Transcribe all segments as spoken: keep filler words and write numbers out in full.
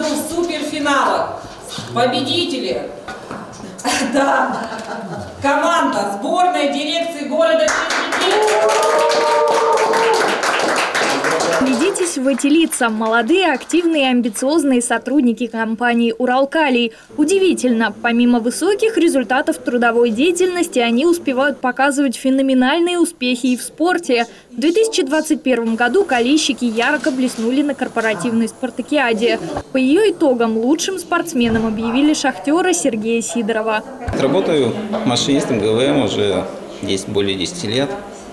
году в суперфиналах. Победители. Да. Команда сборной дирекции города Глядитесь в эти лица. Молодые, активные, амбициозные сотрудники компании «Уралкалий». Удивительно, помимо высоких результатов трудовой деятельности, они успевают показывать феноменальные успехи и в спорте. В две тысячи двадцать первом году калийщики ярко блеснули на корпоративной спартакиаде. По ее итогам лучшим спортсменом объявили шахтера Сергея Сидорова. Работаю машинистом ГВМ уже есть более десяти лет.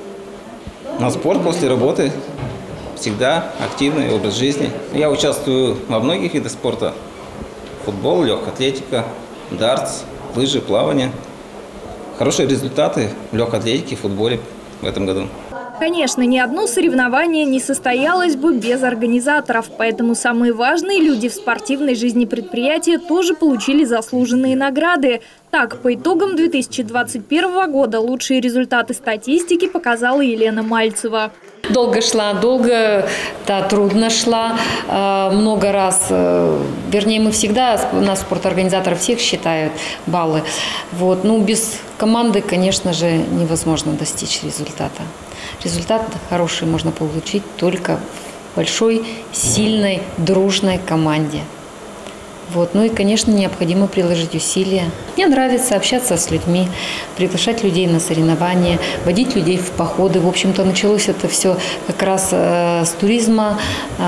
На спорт после работы всегда активный образ жизни. Я участвую во многих видах спорта. Футбол, легкая атлетика, дартс, лыжи, плавание. Хорошие результаты в легкой атлетике и футболе в этом году. Конечно, ни одно соревнование не состоялось бы без организаторов, поэтому самые важные люди в спортивной жизни предприятия тоже получили заслуженные награды. Так, по итогам две тысячи двадцать первого года лучшие результаты статистики показала Елена Мальцева. Долго шла, долго, да, трудно шла, э, много раз, э, вернее, мы всегда, у нас спорторганизаторы всех считают баллы. Вот. Ну, без команды, конечно же, невозможно достичь результата. Результат хороший можно получить только в большой, сильной, дружной команде. Вот. Ну и, конечно, необходимо приложить усилия. Мне нравится общаться с людьми, приглашать людей на соревнования, водить людей в походы. В общем-то, началось это все как раз э, с туризма,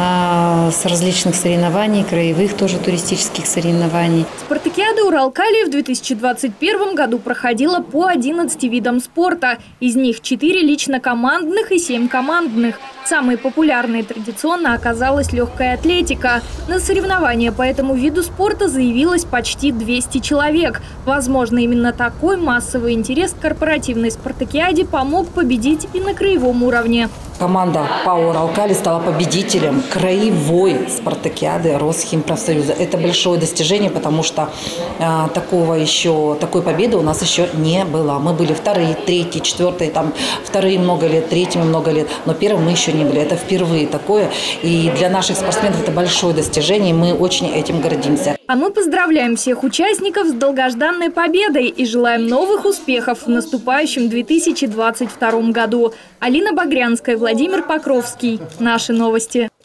э, с различных соревнований, краевых тоже туристических соревнований. Спартакиада «Уралкалий» в две тысячи двадцать первом году проходила по одиннадцати видам спорта. Из них четыре лично командных и семь командных. Самой популярной традиционно оказалась легкая атлетика. На соревнования по этому виду спорта заявилось почти двести человек. Возможно, именно такой массовый интерес к корпоративной спартакиаде помог победить и на краевом уровне. Команда ПАО «Уралкалий» стала победителем краевой спартакиады Росхимпрофсоюза. Это большое достижение, потому что э, такого еще, такой победы у нас еще не было. Мы были вторые, третьи, четвертые, там, вторые много лет, третьими много лет, но первым мы еще не были. Это впервые такое. И для наших спортсменов это большое достижение, и мы очень этим гордимся. А мы поздравляем всех участников с долгожданной победой и желаем новых успехов в наступающем две тысячи двадцать втором году. Алина Багрянская, Владимир Покровский. Наши новости.